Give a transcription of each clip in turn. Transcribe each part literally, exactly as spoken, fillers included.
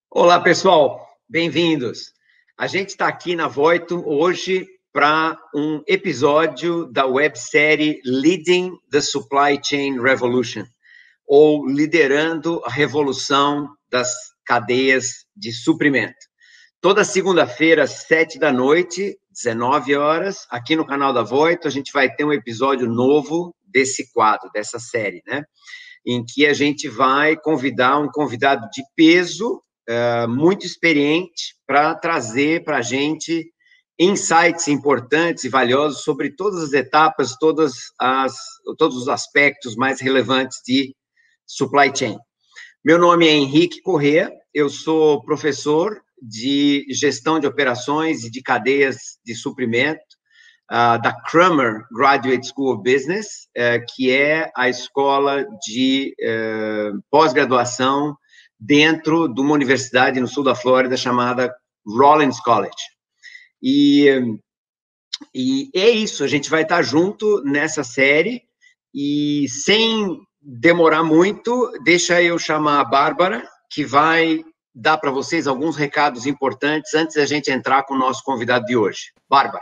Olá, pessoal, bem-vindos. A gente está aqui na Voito hoje para um episódio da websérie Leading the Supply Chain Revolution, ou Liderando a Revolução das Cadeias de Suprimento. Toda segunda-feira, às sete da noite, dezenove horas, aqui no canal da Voito, a gente vai ter um episódio novo desse quadro, dessa série, né? Em que a gente vai convidar um convidado de peso, Uh, muito experiente, para trazer para a gente insights importantes e valiosos sobre todas as etapas, todas as, todos os aspectos mais relevantes de supply chain. Meu nome é Henrique Corrêa, eu sou professor de gestão de operações e de cadeias de suprimento uh, da Kramer Graduate School of Business, uh, que é a escola de uh, pós-graduação dentro de uma universidade no sul da Flórida chamada Rollins College. E, e é isso, a gente vai estar junto nessa série, e sem demorar muito, deixa eu chamar a Bárbara, que vai dar para vocês alguns recados importantes antes da gente entrar com o nosso convidado de hoje. Bárbara.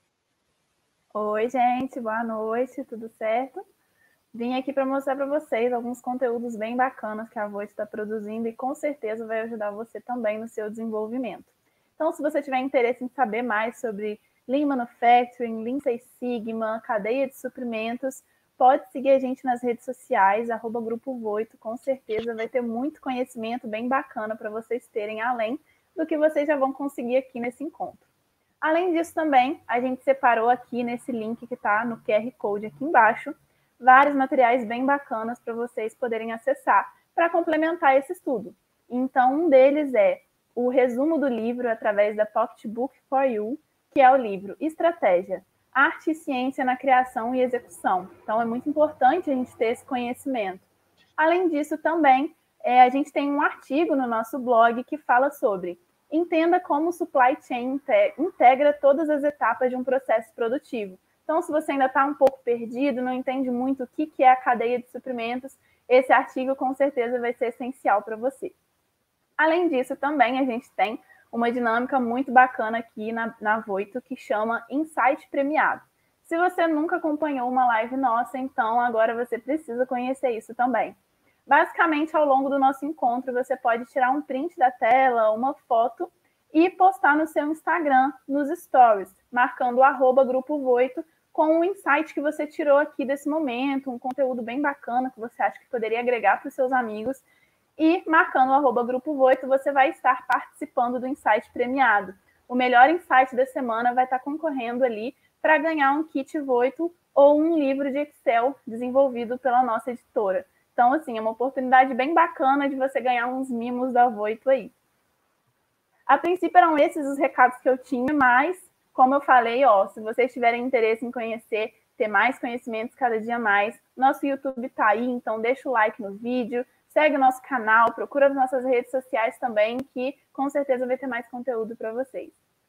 Oi, gente, boa noite, tudo certo? Vim aqui para mostrar para vocês alguns conteúdos bem bacanas que a Voito está produzindo e com certeza vai ajudar você também no seu desenvolvimento. Então, se você tiver interesse em saber mais sobre Lean Manufacturing, Lean Six Sigma, cadeia de suprimentos, pode seguir a gente nas redes sociais, arroba Grupo Voito, com certeza vai ter muito conhecimento bem bacana para vocês terem, além do que vocês já vão conseguir aqui nesse encontro. Além disso também, a gente separou aqui nesse link que está no Q R Code aqui embaixo, vários materiais bem bacanas para vocês poderem acessar para complementar esse estudo. Então, um deles é o resumo do livro através da Pocketbook for You, que é o livro Estratégia, Arte e Ciência na Criação e Execução. Então, é muito importante a gente ter esse conhecimento. Além disso, também, é, a gente tem um artigo no nosso blog que fala sobre entenda como o supply chain integra todas as etapas de um processo produtivo. Então, se você ainda está um pouco perdido, não entende muito o que é a cadeia de suprimentos, esse artigo com certeza vai ser essencial para você. Além disso, também a gente tem uma dinâmica muito bacana aqui na, na Voito que chama Insight Premiado. Se você nunca acompanhou uma live nossa, então agora você precisa conhecer isso também. Basicamente, ao longo do nosso encontro, você pode tirar um print da tela, uma foto e postar no seu Instagram, nos stories, marcando o arroba Grupo Voito, com o insight que você tirou aqui desse momento, um conteúdo bem bacana que você acha que poderia agregar para os seus amigos, e marcando o arroba Grupo Voito, você vai estar participando do Insight Premiado. O melhor insight da semana vai estar concorrendo ali para ganhar um kit Voito ou um livro de Excel desenvolvido pela nossa editora. Então, assim, é uma oportunidade bem bacana de você ganhar uns mimos da Voito aí. A princípio eram esses os recados que eu tinha, mas, como eu falei, ó, se vocês tiverem interesse em conhecer, ter mais conhecimentos cada dia mais, nosso YouTube tá aí, então deixa o like no vídeo, segue o nosso canal, procura as nossas redes sociais também, que com certeza vai ter mais conteúdo para vocês.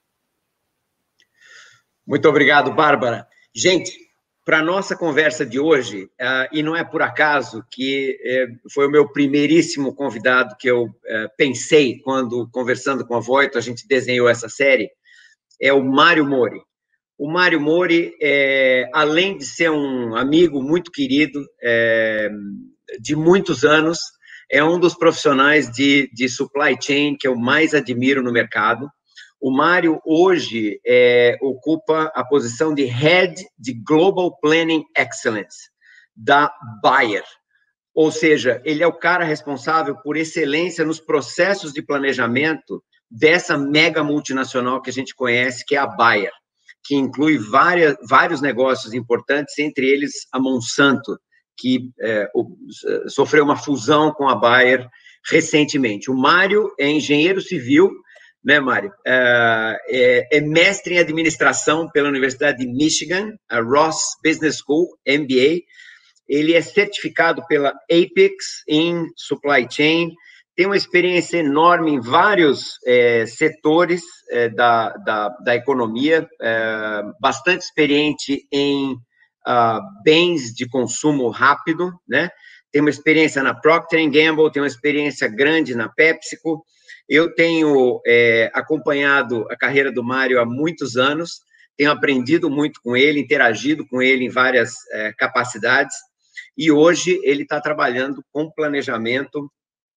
Muito obrigado, Bárbara. Gente, para a nossa conversa de hoje, uh, e não é por acaso que uh, foi o meu primeiríssimo convidado que eu uh, pensei quando, conversando com a Voito, a gente desenhou essa série, é o Mário Mori. O Mário Mori, é, além de ser um amigo muito querido, é, de muitos anos, é um dos profissionais de, de supply chain que eu mais admiro no mercado. O Mário, hoje, é, ocupa a posição de Head de Global Planning Excellence, da Bayer. Ou seja, ele é o cara responsável por excelência nos processos de planejamento dessa mega multinacional que a gente conhece, que é a Bayer, que inclui várias, vários negócios importantes, entre eles a Monsanto, que é, sofreu uma fusão com a Bayer recentemente. O Mário é engenheiro civil, né, Mário? É, é mestre em administração pela Universidade de Michigan, a Ross Business School, M B A. Ele é certificado pela Apex em Supply Chain, tem uma experiência enorme em vários é, setores é, da, da, da economia, é, bastante experiente em uh, bens de consumo rápido, né? tem uma experiência na Procter and Gamble, tem uma experiência grande na PepsiCo. Eu tenho é, acompanhado a carreira do Mário há muitos anos, tenho aprendido muito com ele, interagido com ele em várias é, capacidades, e hoje ele está trabalhando com planejamento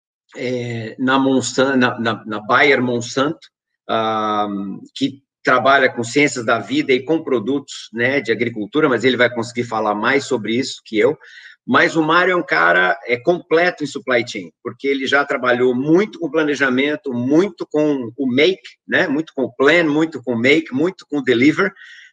é, na, Monsanto, na, na, na Bayer Monsanto, ah, que trabalha com ciências da vida e com produtos, né, de agricultura, mas ele vai conseguir falar mais sobre isso que eu. Mas o Mário é um cara é, completo em supply chain, porque ele já trabalhou muito com planejamento, muito com o make, né, muito com o plan, muito com o make, muito com o deliver,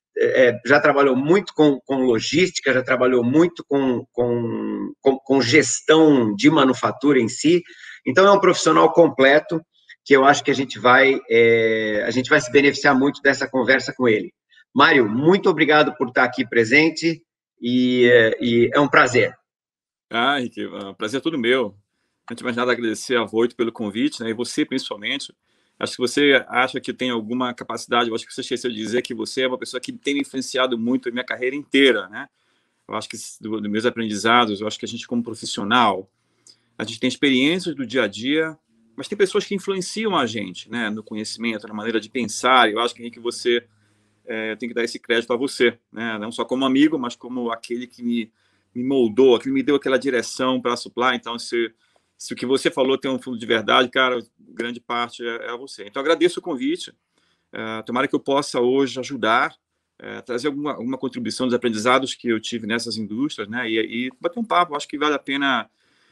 é, já trabalhou muito com, com logística, já trabalhou muito com, com, com, com gestão de manufatura em si. Então, é um profissional completo, que eu acho que a gente vai, é, a gente vai se beneficiar muito dessa conversa com ele. Mário, muito obrigado por estar aqui presente, e, e é um prazer. Ah, Henrique, o prazer é todo meu. Antes de mais nada, agradecer a Voito pelo convite, né, e você, principalmente. Acho que você acha que tem alguma capacidade, eu acho que você esqueceu de dizer que você é uma pessoa que tem me influenciado muito a minha carreira inteira, né? Eu acho que, dos do meus aprendizados, eu acho que a gente, como profissional, a gente tem experiências do dia a dia, mas tem pessoas que influenciam a gente, né, no conhecimento, na maneira de pensar. Eu acho que, Henrique, você é, tem que dar esse crédito a você, né, não só como amigo, mas como aquele que me, me moldou, que me deu aquela direção para a Supply. Então, se, se o que você falou tem um fundo de verdade, cara, grande parte é, é você. Então, agradeço o convite. É, tomara que eu possa hoje ajudar, é, trazer alguma, alguma contribuição dos aprendizados que eu tive nessas indústrias, né, e, e bater um papo. Acho que vale a pena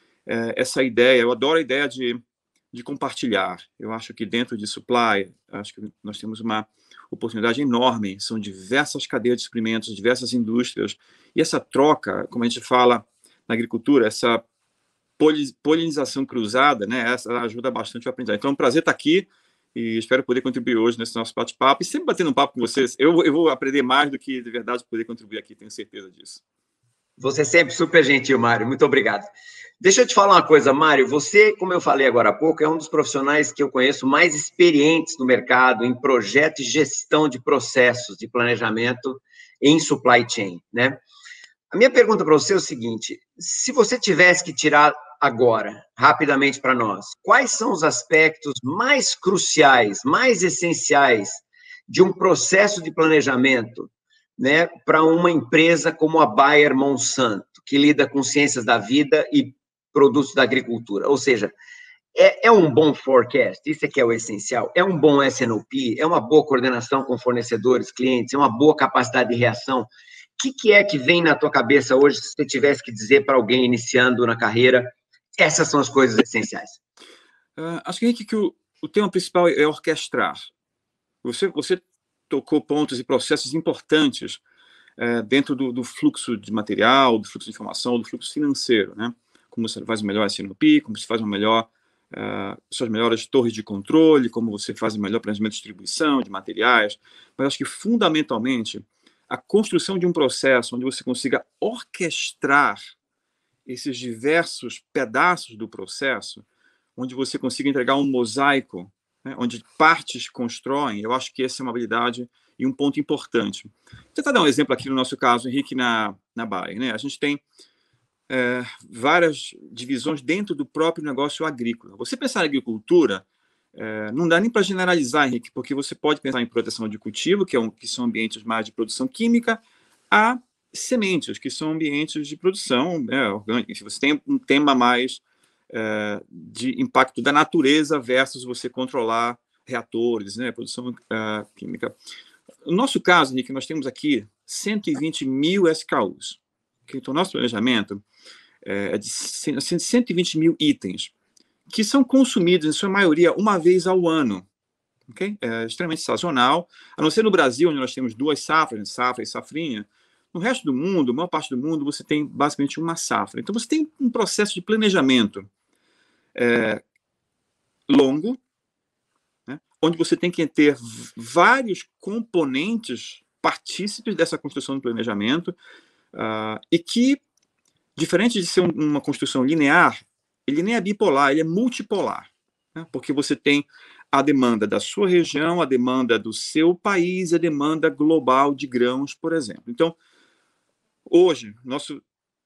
é, essa ideia. Eu adoro a ideia de de compartilhar. Eu acho que dentro de supply, acho que nós temos uma oportunidade enorme, são diversas cadeias de suprimentos, diversas indústrias, e essa troca, como a gente fala na agricultura, essa polinização cruzada, né, essa ajuda bastante a aprender. Então é um prazer estar aqui, e espero poder contribuir hoje nesse nosso bate-papo, e sempre batendo um papo com vocês. Eu, eu vou aprender mais do que, de verdade, poder contribuir aqui, tenho certeza disso. Você é sempre super gentil, Mário, muito obrigado. Deixa eu te falar uma coisa, Mário, você, como eu falei agora há pouco, é um dos profissionais que eu conheço mais experientes no mercado em projeto e gestão de processos de planejamento em supply chain, né? A minha pergunta para você é o seguinte, se você tivesse que tirar agora, rapidamente para nós, quais são os aspectos mais cruciais, mais essenciais de um processo de planejamento, né, para uma empresa como a Bayer Monsanto, que lida com ciências da vida e produtos da agricultura? Ou seja, é, é um bom forecast, isso é que é o essencial, é um bom S N O P, é uma boa coordenação com fornecedores, clientes, é uma boa capacidade de reação. O que, que é que vem na tua cabeça hoje, se você tivesse que dizer para alguém iniciando na carreira, essas são as coisas essenciais? Uh, acho que, que o, o tema principal é orquestrar. Você, você tocou pontos e processos importantes uh, dentro do, do fluxo de material, do fluxo de informação, do fluxo financeiro, né? Como você faz o melhor S N O P, como você faz o melhor, uh, suas melhores torres de controle, como você faz o melhor planejamento de distribuição de materiais. Mas acho que, fundamentalmente, a construção de um processo onde você consiga orquestrar esses diversos pedaços do processo, onde você consiga entregar um mosaico, né, onde partes constroem, eu acho que essa é uma habilidade e um ponto importante. Vou tentar dar um exemplo aqui no nosso caso, Henrique, na, na Bayer, né? A gente tem é, várias divisões dentro do próprio negócio agrícola. Você pensar em agricultura, é, não dá nem para generalizar, Henrique, porque você pode pensar em proteção de cultivo, que, é um, que são ambientes mais de produção química, a sementes, que são ambientes de produção, né, orgânica. Se você tem um tema mais é, de impacto da natureza versus você controlar reatores, né, produção uh, química. No nosso caso, Henrique, nós temos aqui cento e vinte mil S K Us. Okay? Então, nosso planejamento é de cento e vinte mil itens, que são consumidos, em sua maioria, uma vez ao ano. Okay? É extremamente sazonal, a não ser no Brasil, onde nós temos duas safras, safra e safrinha. No resto do mundo, a maior parte do mundo, você tem basicamente uma safra. Então, você tem um processo de planejamento é, longo, né, onde você tem que ter vários componentes partícipes dessa construção do planejamento uh, e que, diferente de ser um, uma construção linear, ele nem é bipolar, ele é multipolar, né, porque você tem a demanda da sua região, a demanda do seu país, a demanda global de grãos, por exemplo. Então, hoje, nosso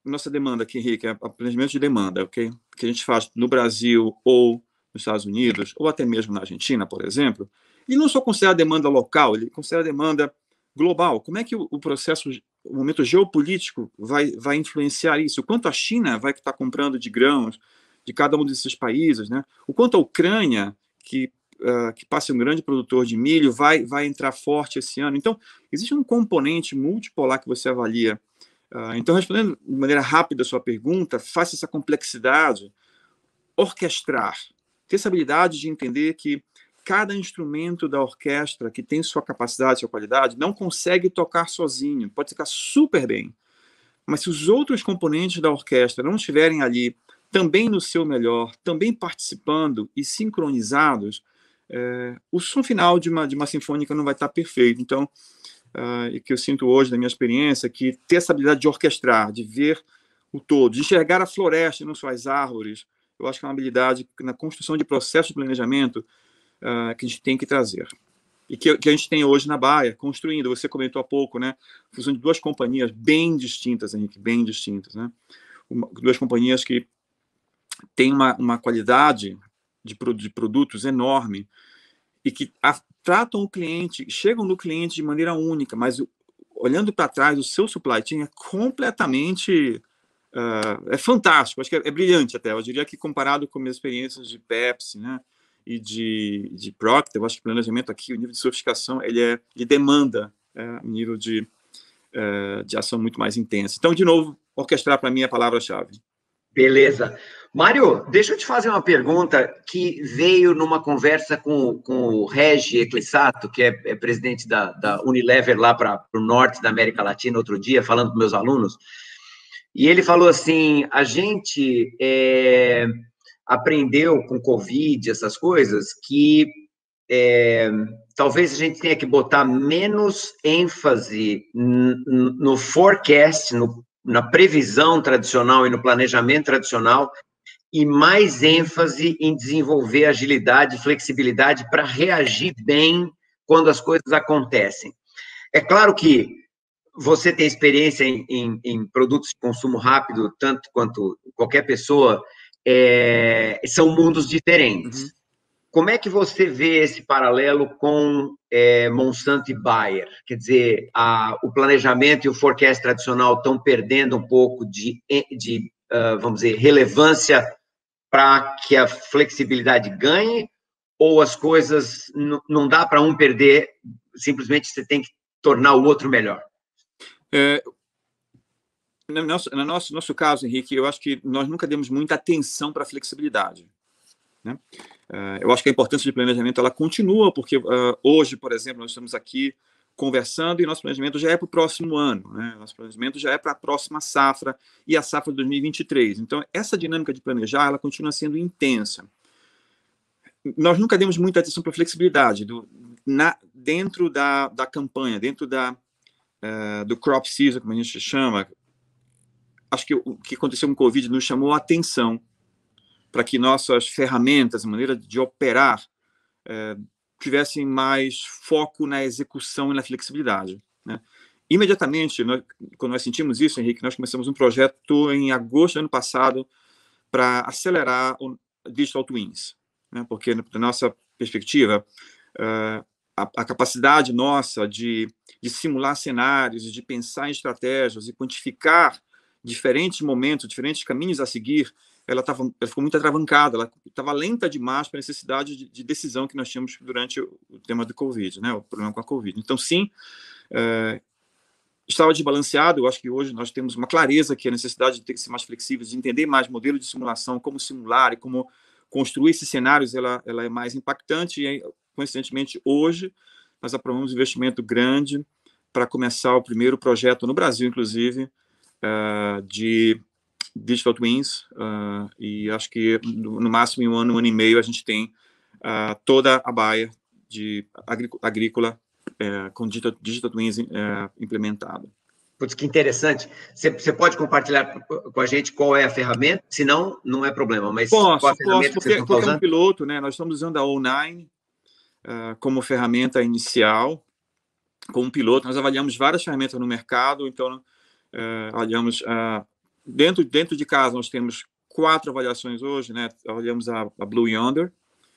nossa demanda aqui, Henrique, é o planejamento de demanda, ok? Que a gente faz no Brasil ou nos Estados Unidos, ou até mesmo na Argentina, por exemplo, ele não só considera a demanda local, ele considera a demanda global. Como é que o, o processo, o momento geopolítico vai, vai influenciar isso? O quanto a China vai estar comprando de grãos de cada um desses países, né? O quanto a Ucrânia, que, uh, que passa um grande produtor de milho, vai, vai entrar forte esse ano. Então, existe um componente multipolar que você avalia. Uh, então, respondendo de maneira rápida a sua pergunta, faça essa complexidade, orquestrar, ter essa habilidade de entender que cada instrumento da orquestra que tem sua capacidade, sua qualidade, não consegue tocar sozinho, pode tocar super bem, mas se os outros componentes da orquestra não estiverem ali também no seu melhor, também participando e sincronizados, é, o som final de uma, de uma sinfônica não vai estar perfeito. Então, uh, e que eu sinto hoje, na minha experiência, que ter essa habilidade de orquestrar, de ver o todo, de enxergar a floresta e não só as árvores, eu acho que é uma habilidade na construção de processo de planejamento uh, que a gente tem que trazer. E que, que a gente tem hoje na Bayer, construindo, você comentou há pouco, né, fusão de duas companhias bem distintas, Henrique, bem distintas, né? Uma, duas companhias que têm uma, uma qualidade de, de produtos enorme e que a, tratam o cliente, chegam no cliente de maneira única, mas olhando para trás, o seu supply chain é completamente... Uh, é fantástico, acho que é, é brilhante até, eu diria que comparado com minhas experiências de Pepsi, né, e de, de Procter, eu acho que o planejamento aqui, o nível de sofisticação, ele, é, ele demanda é, um nível de, uh, de ação muito mais intensa. Então, de novo, orquestrar para mim é a palavra-chave. Beleza. Mário, deixa eu te fazer uma pergunta que veio numa conversa com, com o Regi Eclissato, que é, é presidente da, da Unilever lá para o norte da América Latina, outro dia, falando com meus alunos. E ele falou assim, a gente é, aprendeu com Covid, essas coisas, que é, talvez a gente tenha que botar menos ênfase no forecast, no, na previsão tradicional e no planejamento tradicional, e mais ênfase em desenvolver agilidade e flexibilidade para reagir bem quando as coisas acontecem. É claro que você tem experiência em, em, em produtos de consumo rápido, tanto quanto qualquer pessoa, é, são mundos diferentes. Uhum. Como é que você vê esse paralelo com é, Monsanto e Bayer? Quer dizer, a, o planejamento e o forecast tradicional estão perdendo um pouco de, de uh, vamos dizer, relevância para que a flexibilidade ganhe, ou as coisas não dá para um perder, simplesmente você tem que tornar o outro melhor? É, no nosso, no nosso, nosso caso, Henrique, eu acho que nós nunca demos muita atenção para a flexibilidade, né? Uh, eu acho que a importância de planejamento ela continua, porque uh, hoje, por exemplo, nós estamos aqui conversando e nosso planejamento já é para o próximo ano, né? Nosso planejamento já é para a próxima safra e a safra de dois mil e vinte e três. Então, essa dinâmica de planejar, ela continua sendo intensa. Nós nunca demos muita atenção para a flexibilidade do, na, dentro da, da campanha, dentro da Uh, do crop season, como a gente chama. Acho que o que aconteceu com o Covid nos chamou a atenção para que nossas ferramentas, a maneira de operar, uh, tivessem mais foco na execução e na flexibilidade, né? Imediatamente, nós, quando nós sentimos isso, Henrique, nós começamos um projeto em agosto do ano passado para acelerar o Digital Twins, né? Porque, da nossa perspectiva, uh, A, a capacidade nossa de, de simular cenários, de pensar em estratégias e quantificar diferentes momentos, diferentes caminhos a seguir, ela, tava, ela ficou muito atravancada, ela estava lenta demais para a necessidade de, de decisão que nós tínhamos durante o, o tema do Covid, né, o problema com a Covid. Então, sim, é, estava desbalanceado. Eu acho que hoje nós temos uma clareza que a necessidade de ter que ser mais flexíveis, de entender mais modelo de simulação, como simular e como construir esses cenários, ela, ela é mais impactante. E, coincidentemente, hoje, nós aprovamos um investimento grande para começar o primeiro projeto no Brasil, inclusive, uh, de Digital Twins, uh, e acho que no, no máximo em um ano, um ano e meio, a gente tem uh, toda a Bayer de agrícola uh, com Digital, Digital Twins uh, implementado. Putz, que interessante. Você, você pode compartilhar com a gente qual é a ferramenta? Se não, não é problema, mas posso, qual a ferramenta posso, que vocês porque, estão porque usando? é um piloto, né? Nós estamos usando a O nove uh, como ferramenta inicial, como piloto. Nós avaliamos várias ferramentas no mercado, então uh, avaliamos uh, dentro, dentro de casa, nós temos quatro avaliações hoje, né? Avaliamos a, a Blue Yonder,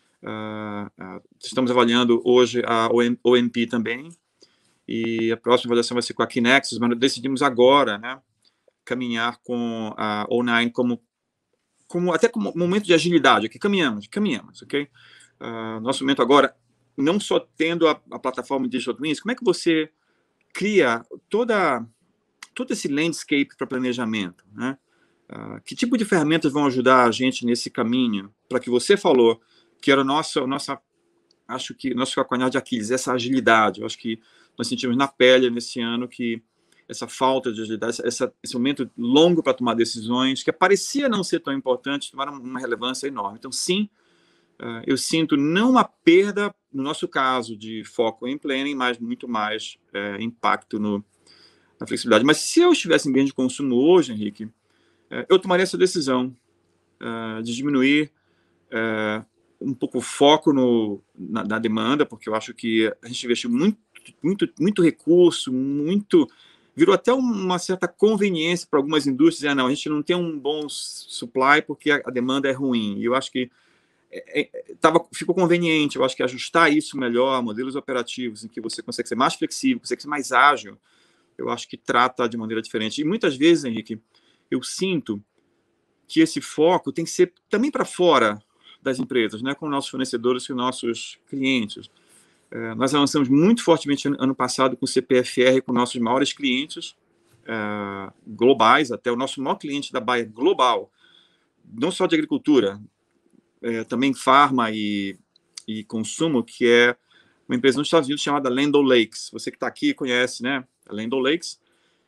uh, uh, estamos avaliando hoje a O M P também, e a próxima avaliação vai ser com a Kinexus, mas decidimos agora, né, caminhar com a O nove como, como até como momento de agilidade, aqui caminhamos, caminhamos, ok? Uh, nosso momento agora, não só tendo a, a plataforma Digital Twins, como é que você cria toda, todo esse landscape para planejamento, né? Uh, que tipo de ferramentas vão ajudar a gente nesse caminho, para que você falou, que era o nosso, nossa, acho que nosso calcanhar de Aquiles, essa agilidade. Eu acho que nós sentimos na pele nesse ano que essa falta de agilidade, essa, esse momento longo para tomar decisões, que parecia não ser tão importante, tomaram uma relevância enorme. Então, sim, uh, eu sinto não uma perda, no nosso caso, de foco em planning, mas muito mais uh, impacto no, na flexibilidade. Mas se eu estivesse em bem de consumo hoje, Henrique, uh, eu tomaria essa decisão uh, de diminuir uh, um pouco o foco no, na, na demanda, porque eu acho que a gente investiu muito, muito, muito recurso, muito... virou até uma certa conveniência para algumas indústrias, ah, não, a gente não tem um bom supply porque a, a demanda é ruim. E eu acho que é, é, tava, ficou conveniente, eu acho que ajustar isso melhor, modelos operativos em que você consegue ser mais flexível, consegue ser mais ágil, eu acho que trata de maneira diferente. E muitas vezes, Henrique, eu sinto que esse foco tem que ser também para fora das empresas, né, com nossos fornecedores e nossos clientes. É, nós avançamos muito fortemente ano passado com o C P F R, com nossos maiores clientes é, globais, até o nosso maior cliente da Bayer global, não só de agricultura, é, também farma e, e consumo, que é uma empresa nos Estados Unidos chamada Land O'Lakes. Você que está aqui conhece, né, a Land O'Lakes,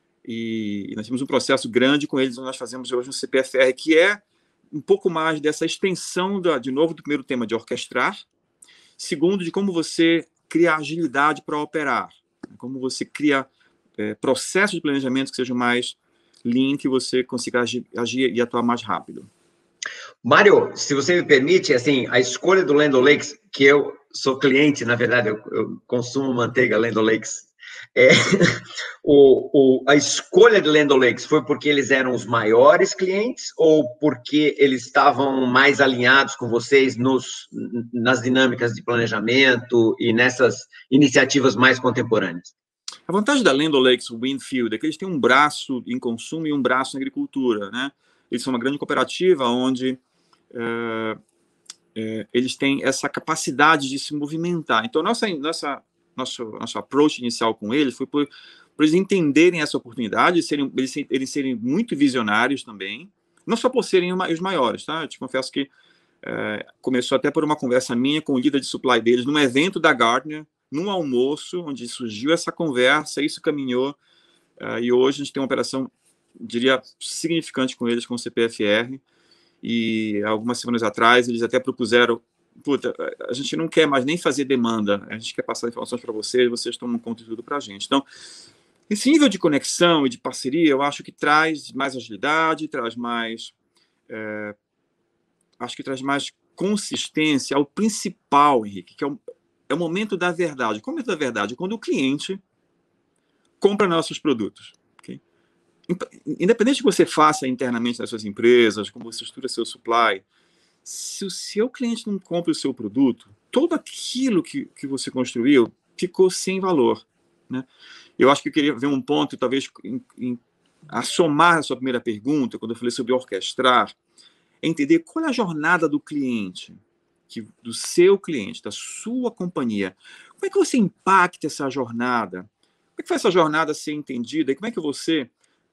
e, e nós temos um processo grande com eles, onde nós fazemos hoje um C P F R, que é um pouco mais dessa extensão, da, de novo, do primeiro tema de orquestrar, segundo, de como você cria agilidade para operar, como você cria é, processos de planejamento que sejam mais lean, que você consiga agir, agir e atuar mais rápido. Mário, se você me permite, assim, a escolha do Land O'Lakes, que eu sou cliente, na verdade, eu, eu consumo manteiga Land O'Lakes, é, o, o, a escolha de Land O'Lakes foi porque eles eram os maiores clientes ou porque eles estavam mais alinhados com vocês nos, nas dinâmicas de planejamento e nessas iniciativas mais contemporâneas? A vantagem da Land O'Lakes Winfield é que eles têm um braço em consumo e um braço em agricultura, né? Eles são uma grande cooperativa onde é, é, eles têm essa capacidade de se movimentar. Então, nossa, nossa Nosso, nosso approach inicial com eles foi por, por eles entenderem essa oportunidade, serem, eles, eles serem muito visionários também, não só por serem os maiores, tá? Eu te confesso que é, começou até por uma conversa minha com o líder de supply deles, num evento da Gartner, num almoço, onde surgiu essa conversa, isso caminhou, é, e hoje a gente tem uma operação, diria, significante com eles, com o C P F R, e algumas semanas atrás eles até propuseram: puta, a gente não quer mais nem fazer demanda, a gente quer passar informações para vocês, vocês tomam conta de tudo para a gente. Então, esse nível de conexão e de parceria, eu acho que traz mais agilidade, traz mais, é, acho que traz mais consistência ao principal, Henrique, que é o, é o momento da verdade. Qual é o momento da verdade? Quando o cliente compra nossos produtos. Okay? Independente do que você faça internamente nas suas empresas, como você estrutura seu supply, se o seu cliente não compra o seu produto, tudo aquilo que, que você construiu ficou sem valor, né? Eu acho que eu queria ver um ponto, talvez, em, em, a somar a sua primeira pergunta, quando eu falei sobre orquestrar, é entender qual é a jornada do cliente, que, do seu cliente, da sua companhia. Como é que você impacta essa jornada? Como é que faz essa jornada ser entendida? E como é que você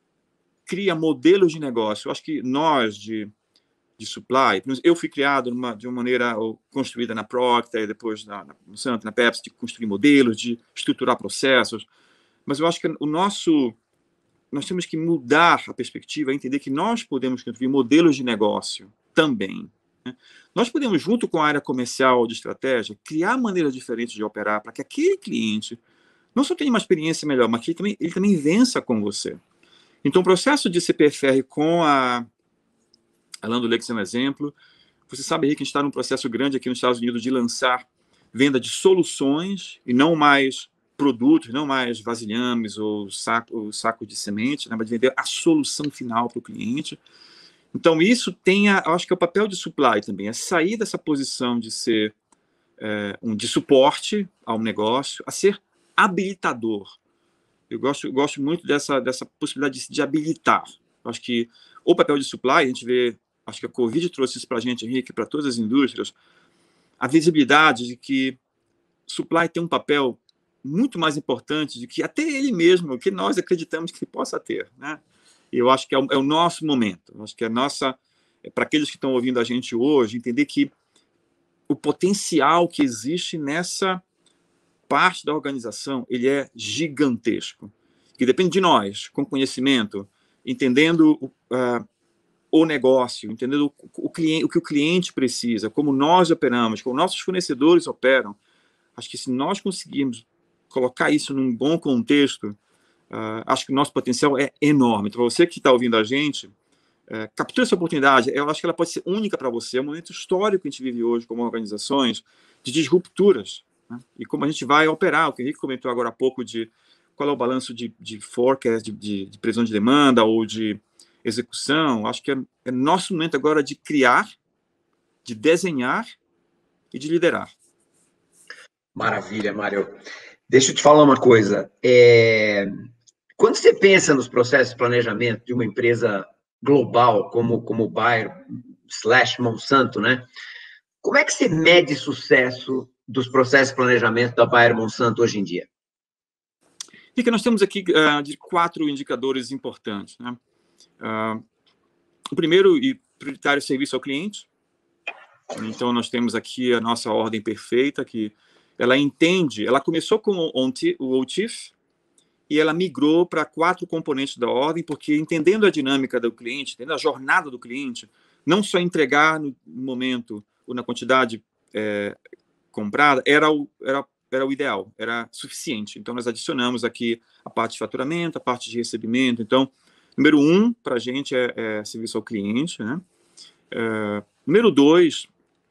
cria modelos de negócio? Eu acho que nós, de de supply, eu fui criado numa, de uma maneira construída na Procter, depois na, na, no Santo, na Pepsi, de construir modelos, de estruturar processos, mas eu acho que o nosso, nós temos que mudar a perspectiva, entender que nós podemos construir modelos de negócio também, né? Nós podemos, junto com a área comercial de estratégia, criar maneiras diferentes de operar para que aquele cliente não só tenha uma experiência melhor, mas que ele também, ele também vença com você. Então, o processo de C P F R com a A Land O'Lakes é um exemplo. Você sabe, Henrique, que a gente está num processo grande aqui nos Estados Unidos de lançar venda de soluções e não mais produtos, não mais vasilhames ou saco, saco de semente, né, mas de vender a solução final para o cliente. Então, isso tem, a, eu acho que é o papel de supply também, é sair dessa posição de ser é, um de suporte ao negócio, a ser habilitador. Eu gosto, eu gosto muito dessa, dessa possibilidade de, de habilitar. Eu acho que o papel de supply, a gente vê, acho que a Covid trouxe isso para a gente, Henrique, para todas as indústrias, a visibilidade de que supply tem um papel muito mais importante do que até ele mesmo, que nós acreditamos que possa ter, né? E eu acho que é o, é o nosso momento. Eu acho que a nossa, é, para aqueles que estão ouvindo a gente hoje, entender que o potencial que existe nessa parte da organização, ele é gigantesco. Que depende de nós, com conhecimento, entendendo uh, o negócio, entendendo o, o, cliente, o que o cliente precisa, como nós operamos, como nossos fornecedores operam. Acho que se nós conseguirmos colocar isso num bom contexto, uh, acho que o nosso potencial é enorme. Então, você que está ouvindo a gente, uh, capture essa oportunidade. Eu acho que ela pode ser única para você. É um momento histórico que a gente vive hoje como organizações de disrupturas, né? E como a gente vai operar. O que o Henrique comentou agora há pouco de qual é o balanço de, de forecast, de, de, de previsão de demanda ou de execução. Acho que é, é nosso momento agora de criar, de desenhar e de liderar. Maravilha, Mário. Deixa eu te falar uma coisa. É... Quando você pensa nos processos de planejamento de uma empresa global como, como o Bayer slash Monsanto, né? Como é que você mede sucesso dos processos de planejamento da Bayer Monsanto hoje em dia? Rica, nós temos aqui uh, de quatro indicadores importantes, né? Uh, o primeiro e prioritário é o serviço ao cliente. Então, nós temos aqui a nossa ordem perfeita, que ela entende, ela começou com o O T I F e ela migrou para quatro componentes da ordem, porque entendendo a dinâmica do cliente, entendendo a jornada do cliente, não só entregar no momento ou na quantidade é, comprada, era o, era, era o ideal, era suficiente. Então, nós adicionamos aqui a parte de faturamento, a parte de recebimento. Então, número um, para a gente, é, é serviço ao cliente, né? É, número dois,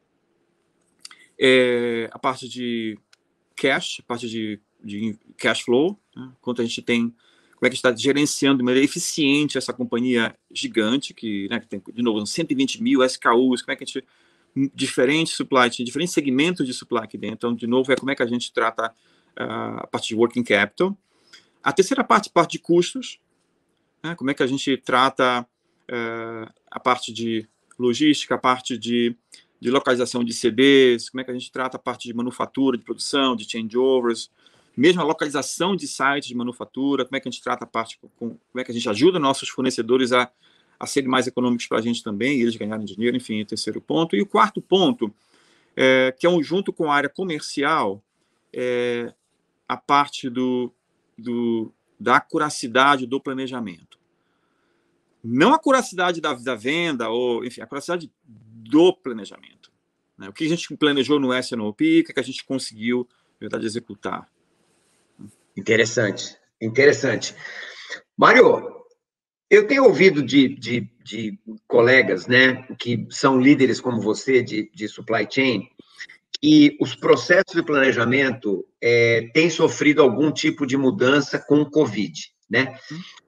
é a parte de cash, a parte de, de cash flow, né? Quanto a gente tem, como é que está gerenciando de maneira eficiente essa companhia gigante, que, né, que tem, de novo, cento e vinte mil S K Us, como é que a gente, diferentes supply chain, diferentes segmentos de supply aqui dentro. Então, de novo, é como é que a gente trata uh, a parte de working capital. A terceira parte, parte de custos, né? Como é que a gente trata uh, a parte de logística, a parte de de localização de C Ds, como é que a gente trata a parte de manufatura, de produção, de changeovers, mesmo a localização de sites de manufatura, como é que a gente trata a parte, com, como é que a gente ajuda nossos fornecedores a, a serem mais econômicos para a gente também, e eles ganharem dinheiro, enfim, é o terceiro ponto. E o quarto ponto, é, que é um junto com a área comercial, é a parte do, do, da acuracidade do planejamento. Não a curacidade da, da venda, ou, enfim, a curacidade do planejamento, né? O que a gente planejou no S N O P, o que a gente conseguiu, na verdade, executar. Interessante, interessante. Mário, eu tenho ouvido de, de, de colegas, né, que são líderes como você de, de supply chain, que os processos de planejamento é, têm sofrido algum tipo de mudança com o Covid, né?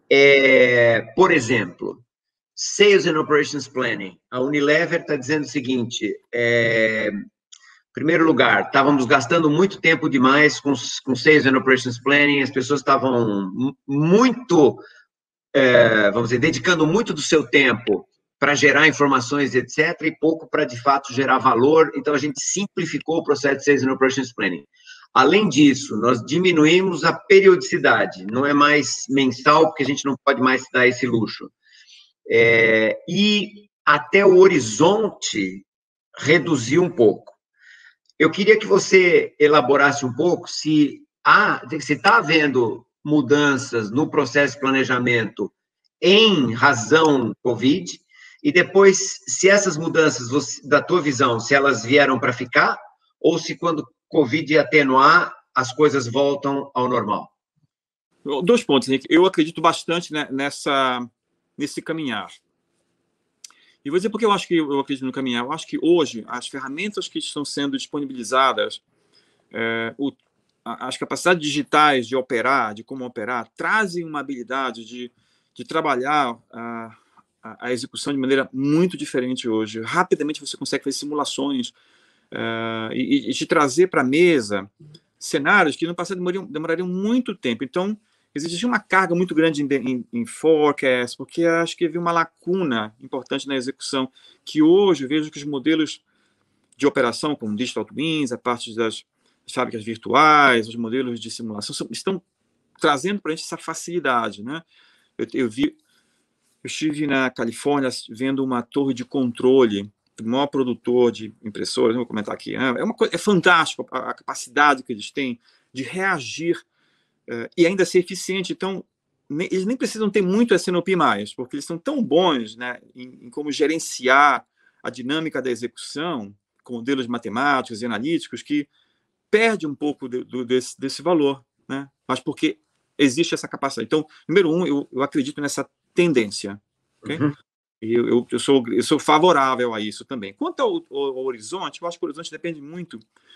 É, por exemplo, Sales and Operations Planning. A Unilever está dizendo o seguinte, é, em primeiro lugar, estávamos gastando muito tempo demais com, com Sales and Operations Planning, as pessoas estavam muito, é, vamos dizer, dedicando muito do seu tempo para gerar informações, etcétera, e pouco para, de fato, gerar valor. Então, a gente simplificou o processo de Sales and Operations Planning. Além disso, nós diminuímos a periodicidade, não é mais mensal, porque a gente não pode mais dar esse luxo. É, e até o horizonte reduziu um pouco. Eu queria que você elaborasse um pouco se há, se está havendo mudanças no processo de planejamento em razão Covid, e depois, se essas mudanças, você, da tua visão, se elas vieram para ficar, ou se quando Covid atenuar, as coisas voltam ao normal. Dois pontos, Henrique. Eu acredito bastante nessa, nesse caminhar. E vou dizer porque eu acho que eu acredito no caminhar. Eu acho que hoje as ferramentas que estão sendo disponibilizadas, é, o, as capacidades digitais de operar, de como operar, trazem uma habilidade de, de trabalhar a, a, a execução de maneira muito diferente hoje. Rapidamente você consegue fazer simulações uh, e, e te trazer para a mesa cenários que no passado demorariam, demorariam muito tempo. Então, existia uma carga muito grande em, em, em forecast, porque acho que havia uma lacuna importante na execução, que hoje eu vejo que os modelos de operação, como Digital Twins, a parte das fábricas virtuais, os modelos de simulação, são, estão trazendo para a gente essa facilidade, né? Eu, eu vi, eu estive na Califórnia vendo uma torre de controle do maior produtor de impressoras, não vou comentar aqui, né? É uma coisa, é fantástico a, a capacidade que eles têm de reagir uh, e ainda ser eficiente. Então, nem, eles nem precisam ter muito S N O P mais, porque eles são tão bons, né, em, em como gerenciar a dinâmica da execução com modelos matemáticos e analíticos, que perde um pouco de, do, desse, desse valor, né? Mas porque existe essa capacidade. Então, número um, eu, eu acredito nessa tendência. Okay? Uhum. Eu, eu, eu, sou, eu sou favorável a isso também. Quanto ao, ao, ao horizonte, eu acho que o horizonte depende muito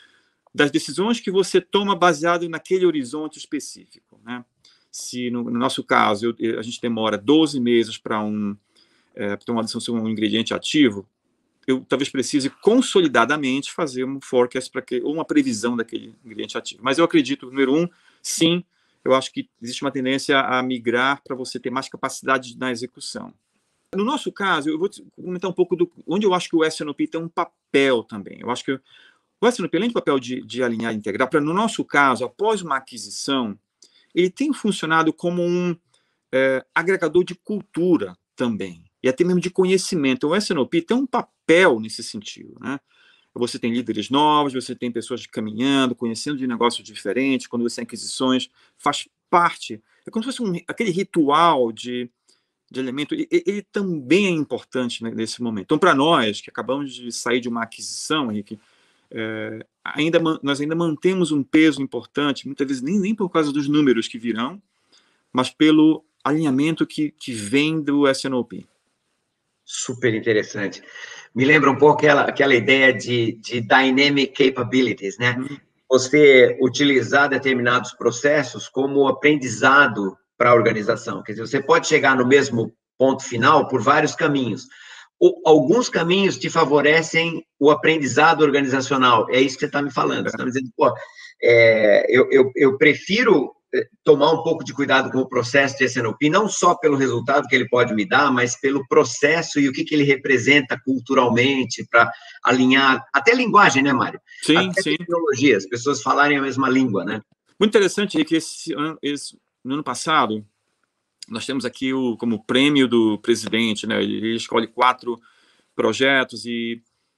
das decisões que você toma baseado naquele horizonte específico, né? Se, no, no nosso caso, eu, a gente demora doze meses para um, é, uma adição ser um ingrediente ativo, eu talvez precise consolidadamente fazer um forecast para que, ou uma previsão daquele ingrediente ativo. Mas eu acredito, número um, sim, eu acho que existe uma tendência a migrar para você ter mais capacidade na execução. No nosso caso, eu vou comentar um pouco do onde eu acho que o S N O P tem um papel também. Eu acho que o S N O P, além do papel de, de alinhar e integrar, para no nosso caso, após uma aquisição, ele tem funcionado como um é, agregador de cultura também, e até mesmo de conhecimento. O S N O P tem um papel nesse sentido, né? Você tem líderes novos, você tem pessoas caminhando, conhecendo de negócios diferentes, quando você tem aquisições, faz parte. É como se fosse um, aquele ritual de, de elemento, ele, ele também é importante, né, nesse momento. Então, para nós, que acabamos de sair de uma aquisição, Henrique, é, ainda, nós ainda mantemos um peso importante, muitas vezes nem, nem por causa dos números que virão, mas pelo alinhamento que, que vem do S N O P. Super interessante. Me lembra um pouco aquela, aquela ideia de, de dynamic capabilities, né? Uhum. Você utilizar determinados processos como aprendizado para a organização. Quer dizer, você pode chegar no mesmo ponto final por vários caminhos. O, alguns caminhos te favorecem o aprendizado organizacional. É isso que você está me falando. Você está me dizendo, pô, é, eu, eu, eu prefiro tomar um pouco de cuidado com o processo de S N O P, não só pelo resultado que ele pode me dar, mas pelo processo e o que, que ele representa culturalmente, para alinhar, até linguagem, né, Mário? Sim, até sim. Tecnologia, as pessoas falarem a mesma língua, né? Muito interessante é que esse, esse, no ano passado, nós temos aqui o, como prêmio do presidente, né? Ele escolhe quatro projetos e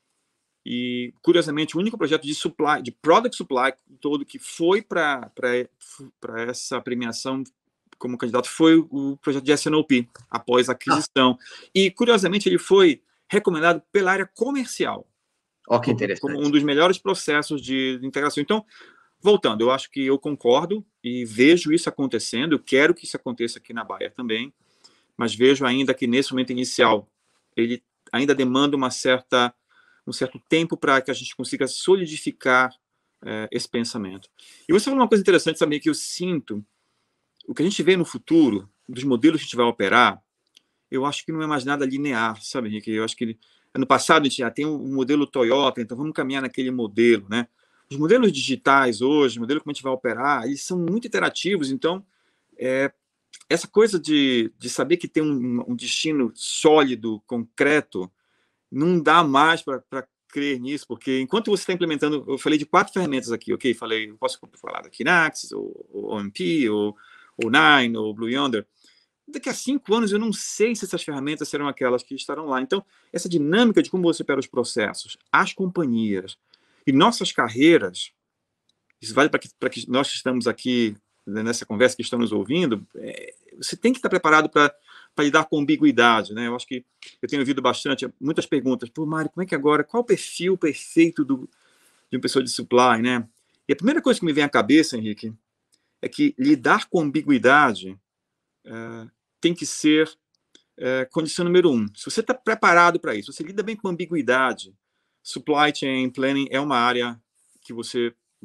E, curiosamente, o único projeto de supply, de product supply todo que foi para essa premiação como candidato foi o projeto de S N O P, após a aquisição. Ah. E, curiosamente, ele foi recomendado pela área comercial. Oh, que interessante. Como um dos melhores processos de integração. Então, voltando, eu acho que eu concordo e vejo isso acontecendo, eu quero que isso aconteça aqui na Bayer também, mas vejo ainda que, nesse momento inicial, ele ainda demanda uma certa... um certo tempo para que a gente consiga solidificar é, esse pensamento. E você falou uma coisa interessante também, que eu sinto, o que a gente vê no futuro, dos modelos que a gente vai operar, eu acho que não é mais nada linear, sabe, Henrique? Eu acho que no passado a gente já tem um modelo Toyota, então vamos caminhar naquele modelo, né? Os modelos digitais hoje, o modelo como a gente vai operar, eles são muito interativos, então é, essa coisa de, de saber que tem um, um destino sólido, concreto, não dá mais para crer nisso, porque enquanto você está implementando, eu falei de quatro ferramentas aqui, ok? Falei, eu posso falar da Kinaxis, ou, ou O M P, ou, ou Nine, ou Blue Yonder. Daqui a cinco anos eu não sei se essas ferramentas serão aquelas que estarão lá. Então, essa dinâmica de como você opera os processos, as companhias e nossas carreiras, isso vale para que, para que nós que estamos aqui nessa conversa, que estamos ouvindo, é, você tem que estar preparado para para lidar com ambiguidade, né? Eu acho que eu tenho ouvido bastante, muitas perguntas. Pô, Mário, como é que agora, qual o perfil perfeito do, de uma pessoa de supply, né? E a primeira coisa que me vem à cabeça, Henrique, é que lidar com ambiguidade é, tem que ser é, condição número um. Se você está preparado para isso, você lida bem com ambiguidade, supply chain planning é uma área que você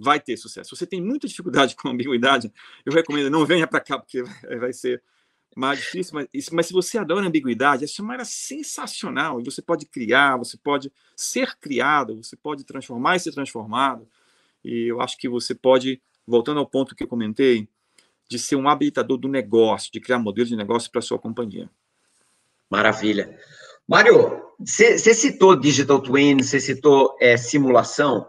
vai ter sucesso. Se você tem muita dificuldade com ambiguidade, eu recomendo, não venha para cá, porque vai ser mais difícil. Mas, mas se você adora ambiguidade, essa é uma área sensacional. E você pode criar, você pode ser criado, você pode transformar e ser transformado. E eu acho que você pode, voltando ao ponto que eu comentei, de ser um habilitador do negócio, de criar modelos de negócio para a sua companhia. Maravilha. Mário, você citou Digital Twin, você citou é, simulação.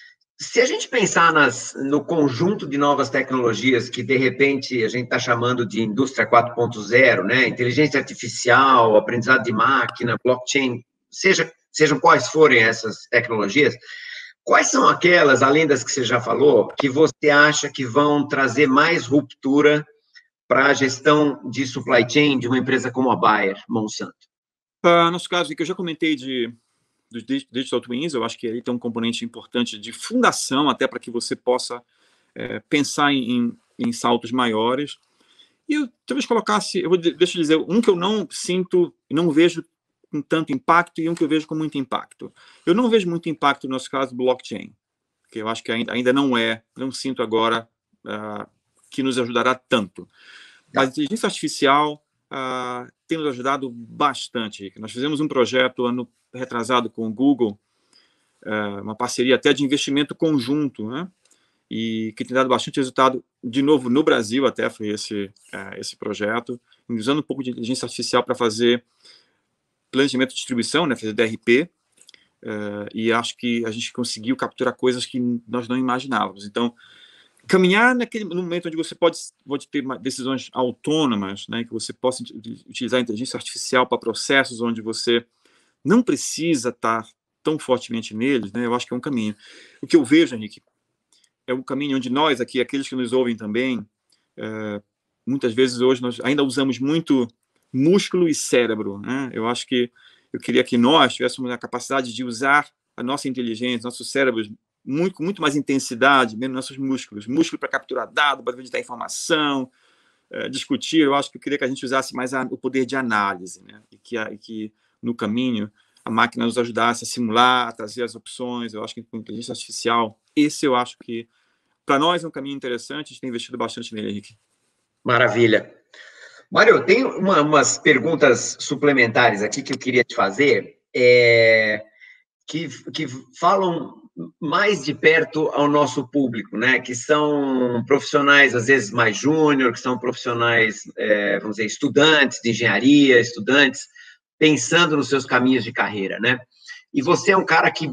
Se a gente pensar nas, no conjunto de novas tecnologias que, de repente, a gente está chamando de indústria quatro ponto zero, né? Inteligência artificial, aprendizado de máquina, blockchain, seja, sejam quais forem essas tecnologias, quais são aquelas, além das que você já falou, que você acha que vão trazer mais ruptura para a gestão de supply chain de uma empresa como a Bayer, Monsanto? Uh, nosso caso, que eu já comentei de, dos Digital Twins, eu acho que aí tem um componente importante de fundação, até para que você possa é, pensar em, em saltos maiores. E eu talvez colocasse, eu vou, deixa eu dizer, um que eu não sinto, não vejo com tanto impacto e um que eu vejo com muito impacto. Eu não vejo muito impacto, no nosso caso, blockchain, que eu acho que ainda, ainda não é, não sinto agora uh, que nos ajudará tanto. Mas a inteligência artificial uh, tem nos ajudado bastante. Nós fizemos um projeto ano retrasado com o Google, uh, uma parceria até de investimento conjunto, né? E que tem dado bastante resultado, de novo, no Brasil até foi esse, uh, esse projeto, usando um pouco de inteligência artificial para fazer planejamento de distribuição, né? Fazer D R P, uh, e acho que a gente conseguiu capturar coisas que nós não imaginávamos. Então, caminhar naquele no momento onde você pode, pode ter decisões autônomas, né, que você possa utilizar a inteligência artificial para processos onde você não precisa estar tão fortemente neles, né, eu acho que é um caminho. O que eu vejo, Henrique, é um caminho onde nós aqui, aqueles que nos ouvem também, é, muitas vezes hoje nós ainda usamos muito músculo e cérebro, né? Eu acho que eu queria que nós tivéssemos a capacidade de usar a nossa inteligência, nossos cérebros, muito, muito mais intensidade, menos nossos músculos. Músculo para capturar dados, para digitar informação, é, discutir. Eu acho que eu queria que a gente usasse mais a, o poder de análise, né? E que, a, e que, no caminho, a máquina nos ajudasse a simular, a trazer as opções. Eu acho que com inteligência artificial, esse eu acho que, para nós, é um caminho interessante. A gente tem investido bastante nele, Henrique. Maravilha. Mário, tem uma, umas perguntas suplementares aqui que eu queria te fazer, é, que, que falam mais de perto ao nosso público, né? Que são profissionais, às vezes, mais júnior, que são profissionais, é, vamos dizer, estudantes de engenharia, estudantes pensando nos seus caminhos de carreira, né? E você é um cara que,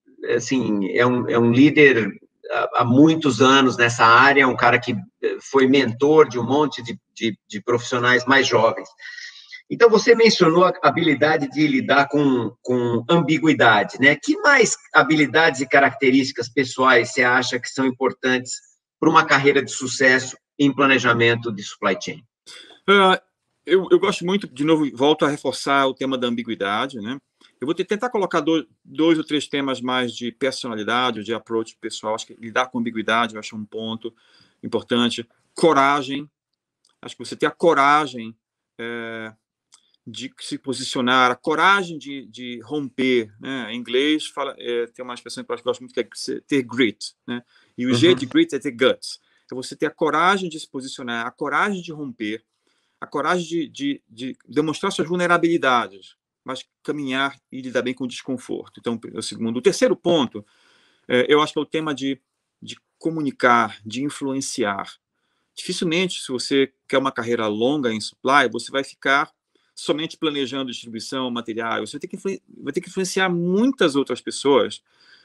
assim, é um, é um líder há muitos anos nessa área, um cara que foi mentor de um monte de, de, de profissionais mais jovens. Então, você mencionou a habilidade de lidar com, com ambiguidade, né? Que mais habilidades e características pessoais você acha que são importantes para uma carreira de sucesso em planejamento de supply chain? Uh, eu, eu gosto muito, de novo, volto a reforçar o tema da ambiguidade, né? Eu vou tentar colocar dois, dois ou três temas mais de personalidade, de approach pessoal. Acho que lidar com ambiguidade, eu acho um ponto importante. Coragem. Acho que você ter a coragem é, de se posicionar, a coragem de, de romper, né? Em inglês fala, é, tem uma expressão que eu gosto muito, que é ter grit, né? E o uhum. G de grit é ter guts. É você ter a coragem de se posicionar, a coragem de romper, a coragem de, de, de demonstrar suas vulnerabilidades, mas caminhar e lidar bem com o desconforto. Então, o segundo. O terceiro ponto, é, eu acho que é o tema de, de comunicar, de influenciar. Dificilmente, se você quer uma carreira longa em supply, você vai ficar somente planejando distribuição, material. Você vai ter que, vai ter que influenciar muitas outras pessoas.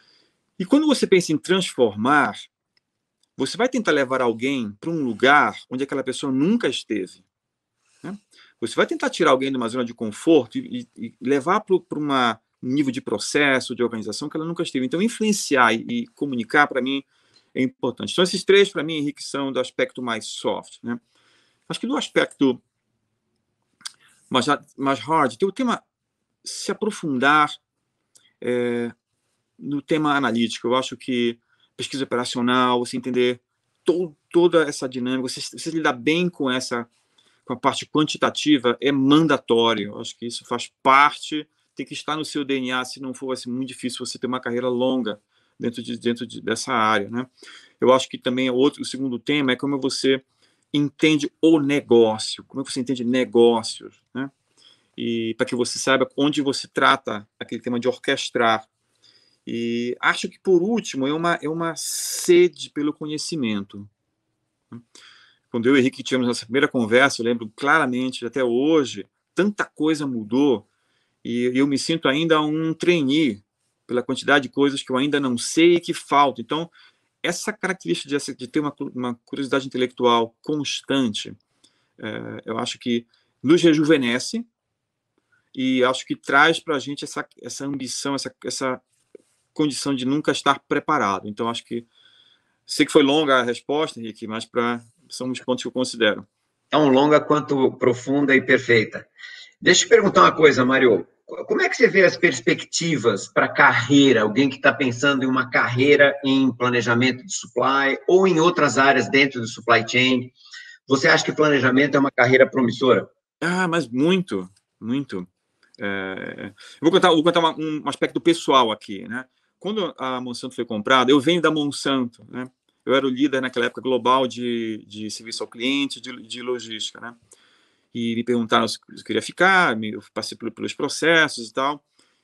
E quando você pensa em transformar, você vai tentar levar alguém para um lugar onde aquela pessoa nunca esteve, né? Você vai tentar tirar alguém de uma zona de conforto e, e levar para um nível de processo, de organização que ela nunca esteve. Então, influenciar e, e comunicar, para mim, é importante. Então, esses três, para mim, Henrique, são do aspecto mais soft, né? Acho que do aspecto mais, mais hard, tem o tema se aprofundar é, no tema analítico. Eu acho que pesquisa operacional, você entender to, toda essa dinâmica, você, você lidar bem com essa com a parte quantitativa é mandatório. Eu acho que isso faz parte, tem que estar no seu D N A, se não for, vai ser muito difícil você ter uma carreira longa dentro, de, dentro de, dessa área, né? Eu acho que também outro, o segundo tema é como você entende o negócio, como é que você entende negócios, né? E para que você saiba onde você trata aquele tema de orquestrar. E acho que, por último, é uma, é uma sede pelo conhecimento. Quando eu e o Henrique tivemos nossa primeira conversa, eu lembro claramente, até hoje, tanta coisa mudou, e eu me sinto ainda um trainee, pela quantidade de coisas que eu ainda não sei e que faltam. Então, essa característica de, de ter uma, uma curiosidade intelectual constante, é, eu acho que nos rejuvenesce, e acho que traz para a gente essa, essa ambição, essa, essa condição de nunca estar preparado. Então, acho que, sei que foi longa a resposta, Henrique, mas pra, são os pontos que eu considero. Tão longa quanto profunda e perfeita. Deixa eu te perguntar uma coisa, Mário. Como é que você vê as perspectivas para a carreira? Alguém que está pensando em uma carreira em planejamento de supply ou em outras áreas dentro do supply chain. Você acha que planejamento é uma carreira promissora? Ah, mas muito, muito. É, eu vou contar, vou contar uma, um aspecto pessoal aqui, né? Quando a Monsanto foi comprada, eu venho da Monsanto, né? Eu era o líder naquela época global de, de serviço ao cliente, de, de logística, né? E me perguntaram se eu queria ficar, eu passei pelos processos e tal,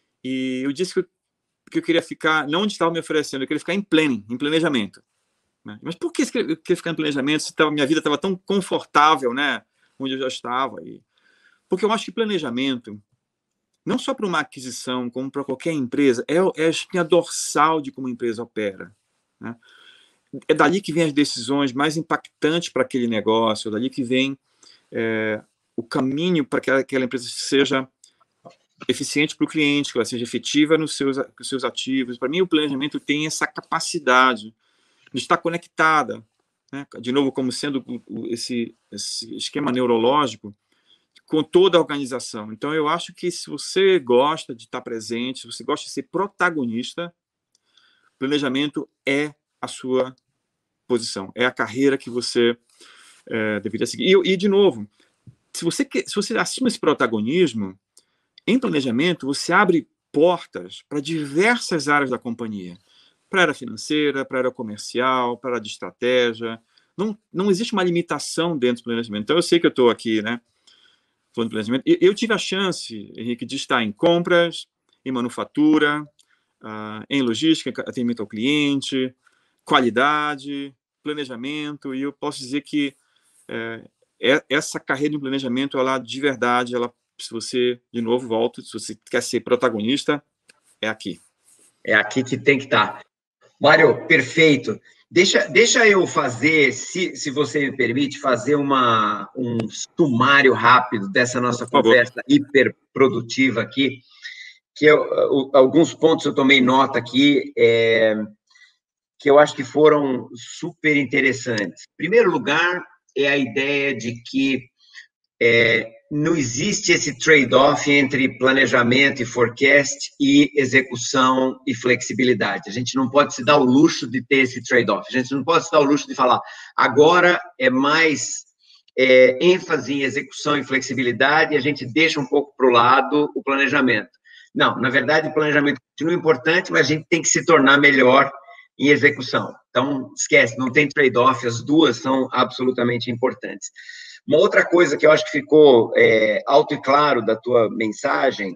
e eu disse que eu, que eu queria ficar, não onde estava me oferecendo, eu queria ficar em planning, em planejamento. Né? Mas por que eu queria ficar em planejamento se tava, minha vida estava tão confortável, né? Onde eu já estava? E... Porque eu acho que planejamento, não só para uma aquisição, como para qualquer empresa, é, é a espinha dorsal de como a empresa opera. Né? É dali que vem as decisões mais impactantes para aquele negócio, é dali que vem é, o caminho para que aquela empresa seja eficiente para o cliente, que ela seja efetiva nos seus, nos seus ativos. Para mim, o planejamento tem essa capacidade de estar conectada, né? De novo, como sendo esse, esse esquema neurológico, com toda a organização. Então, eu acho que se você gosta de estar presente, se você gosta de ser protagonista, planejamento é a sua posição, é a carreira que você é, deveria seguir. E, e, de novo, se você, quer, se você assume esse protagonismo, em planejamento, você abre portas para diversas áreas da companhia, para a área financeira, para a área comercial, para a área de estratégia. Não, não existe uma limitação dentro do planejamento. Então, eu sei que eu estou aqui, né, falando de planejamento. Eu tive a chance, Henrique, de estar em compras, em manufatura, uh, em logística, atendimento ao cliente, qualidade, planejamento, e eu posso dizer que é, essa carreira de planejamento, ela de verdade, ela, se você, de novo, volta, se você quer ser protagonista, é aqui. É aqui que tem que estar. Mário, perfeito. Deixa, deixa eu fazer, se, se você me permite, fazer uma, um sumário rápido dessa nossa conversa hiper produtiva aqui, que eu, alguns pontos eu tomei nota aqui, é, que eu acho que foram super interessantes. Em primeiro lugar, é a ideia de que é, não existe esse trade-off entre planejamento e forecast e execução e flexibilidade. A gente não pode se dar o luxo de ter esse trade-off. A gente não pode se dar o luxo de falar, agora é mais é, ênfase em execução e flexibilidade e a gente deixa um pouco para o lado o planejamento. Não, na verdade, o planejamento continua importante, mas a gente tem que se tornar melhor em execução. Então, esquece, não tem trade-off, as duas são absolutamente importantes. Uma outra coisa que eu acho que ficou é, alto e claro da tua mensagem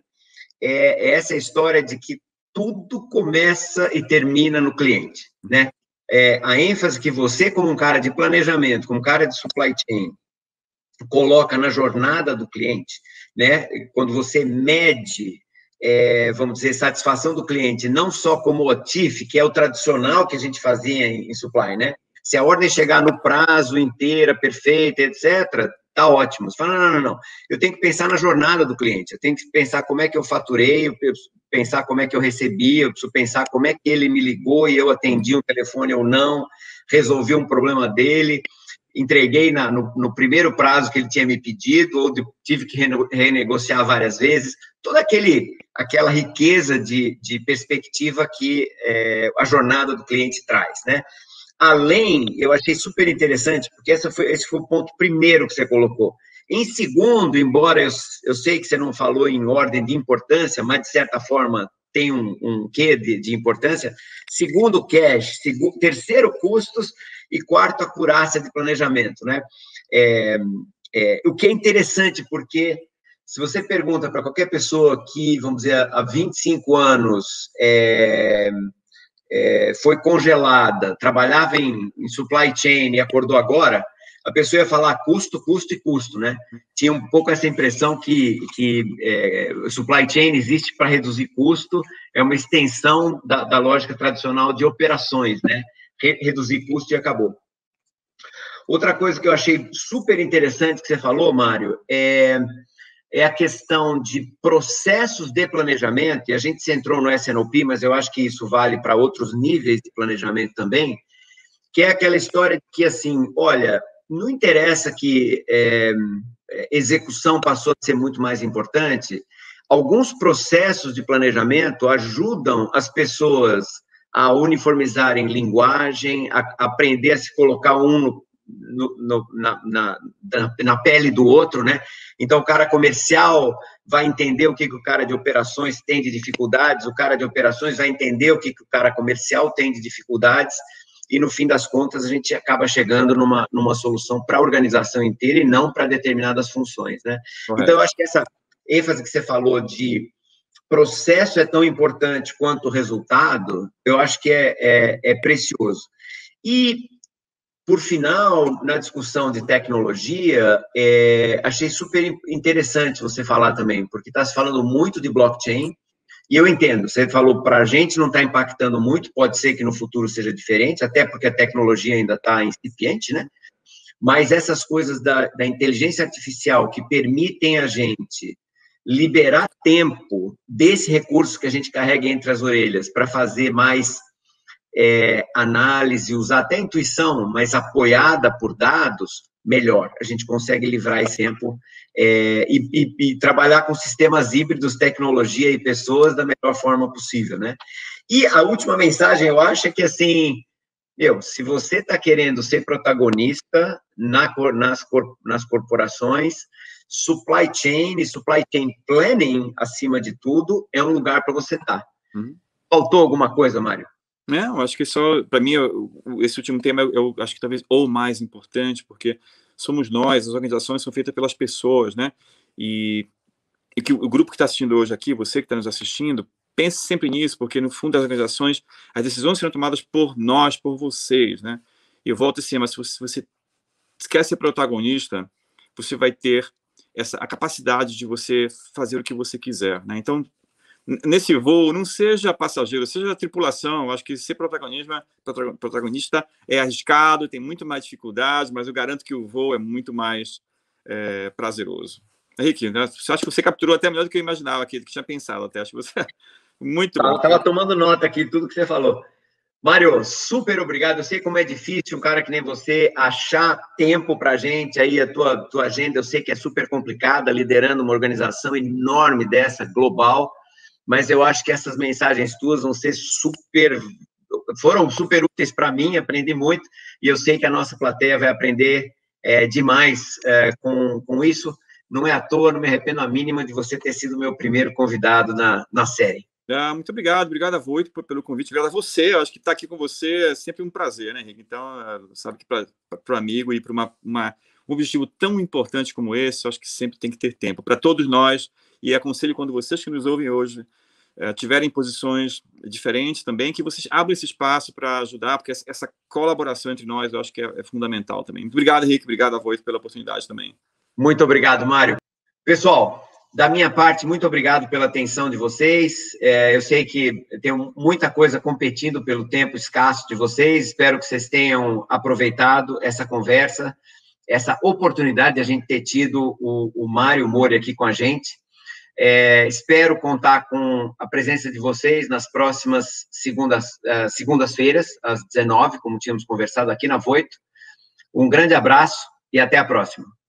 é essa história de que tudo começa e termina no cliente, né? É, a ênfase que você, como um cara de planejamento, como um cara de supply chain, coloca na jornada do cliente, né? Quando você mede, é, vamos dizer, satisfação do cliente, não só como o T I F, que é o tradicional que a gente fazia em, em supply, né? Se a ordem chegar no prazo inteira, perfeita, etcétera, tá ótimo. Você fala, não, não, não, eu tenho que pensar na jornada do cliente, eu tenho que pensar como é que eu faturei, eu preciso pensar como é que eu recebi, eu preciso pensar como é que ele me ligou e eu atendi um telefone ou não, resolvi um problema dele, entreguei na, no, no primeiro prazo que ele tinha me pedido, ou de, tive que renegociar várias vezes, toda aquele, aquela riqueza de, de perspectiva que é, a jornada do cliente traz, né? Além, eu achei super interessante, porque essa foi, esse foi o ponto primeiro que você colocou. Em segundo, embora eu, eu sei que você não falou em ordem de importância, mas, de certa forma, tem um, um quê de, de importância. Segundo, cash. Segundo, terceiro, custos. E quarto, acurácia de planejamento, né? É, é, o que é interessante, porque se você pergunta para qualquer pessoa que, vamos dizer, há vinte e cinco anos é, é, foi congelada, trabalhava em, em supply chain e acordou agora, a pessoa ia falar custo, custo e custo, né? Tinha um pouco essa impressão que, que é, supply chain existe para reduzir custo, é uma extensão da, da lógica tradicional de operações, né? Re, reduzir custo e acabou. Outra coisa que eu achei super interessante que você falou, Mário, é, é a questão de processos de planejamento, e a gente centrou no S N O P, mas eu acho que isso vale para outros níveis de planejamento também, que é aquela história de que, assim, olha, não interessa que é, execução passou a ser muito mais importante, alguns processos de planejamento ajudam as pessoas a uniformizarem linguagem, a aprender a se colocar um no, no, no, na, na, na pele do outro, né? Então, o cara comercial vai entender o que, que o cara de operações tem de dificuldades, o cara de operações vai entender o que, que o cara comercial tem de dificuldades, e, no fim das contas, a gente acaba chegando numa, numa solução para a organização inteira e não para determinadas funções, né? Correto. Então, eu acho que essa ênfase que você falou de processo é tão importante quanto o resultado, eu acho que é, é, é precioso. E, por final, na discussão de tecnologia, é, achei super interessante você falar também, porque está se falando muito de blockchain, e eu entendo, você falou, para a gente não está impactando muito, pode ser que no futuro seja diferente, até porque a tecnologia ainda está incipiente, né? Mas essas coisas da, da inteligência artificial que permitem a gente liberar tempo desse recurso que a gente carrega entre as orelhas para fazer mais é, análise, usar até intuição, mas apoiada por dados, melhor. A gente consegue livrar esse tempo é, e, e, e trabalhar com sistemas híbridos, tecnologia e pessoas da melhor forma possível, né? E a última mensagem, eu acho, é que, assim, meu, se você está querendo ser protagonista na, nas, nas corporações, supply chain e supply chain planning, acima de tudo, é um lugar para você estar. Uhum. Faltou alguma coisa, Mário? É, eu acho que só, para mim, eu, esse último tema, eu, eu acho que talvez o mais importante, porque somos nós, as organizações são feitas pelas pessoas, né? E, e que o grupo que está assistindo hoje aqui, você que está nos assistindo, pense sempre nisso, porque no fundo das organizações, as decisões serão tomadas por nós, por vocês, né? E eu volto assim, mas se você, se você quer ser protagonista, você vai ter essa, a capacidade de você fazer o que você quiser, né? Então, nesse voo, não seja passageiro, seja tripulação. Eu acho que ser protagonista, protagonista é arriscado, tem muito mais dificuldades, mas eu garanto que o voo é muito mais é, prazeroso. Henrique, né? Acho que você capturou até melhor do que eu imaginava aqui, do que tinha pensado até. Acho que você muito bom. Eu estava tomando nota aqui, tudo que você falou. Mário, super obrigado. Eu sei como é difícil um cara que nem você achar tempo para a gente, aí a tua, tua agenda, eu sei que é super complicada, liderando uma organização enorme dessa, global, mas eu acho que essas mensagens tuas vão ser super, foram super úteis para mim, aprendi muito, e eu sei que a nossa plateia vai aprender é, demais é, com, com isso. Não é à toa, não me arrependo a mínima de você ter sido o meu primeiro convidado na, na série. Ah, muito obrigado, obrigado a Voito pelo convite, obrigado a você, eu acho que estar aqui com você é sempre um prazer, né, Henrique? Então, sabe que para o amigo e para uma, uma, um objetivo tão importante como esse, eu acho que sempre tem que ter tempo, para todos nós, e aconselho quando vocês que nos ouvem hoje é, tiverem posições diferentes também, que vocês abram esse espaço para ajudar, porque essa colaboração entre nós eu acho que é, é fundamental também. Muito obrigado, Henrique, obrigado a Voito pela oportunidade também. Muito obrigado, Mário. Pessoal, da minha parte, muito obrigado pela atenção de vocês. É, eu sei que tem muita coisa competindo pelo tempo escasso de vocês. Espero que vocês tenham aproveitado essa conversa, essa oportunidade de a gente ter tido o, o Mário Mori aqui com a gente. É, espero contar com a presença de vocês nas próximas segundas, uh, segundas-feiras, às dezenove, como tínhamos conversado aqui na Voito. Um grande abraço e até a próxima.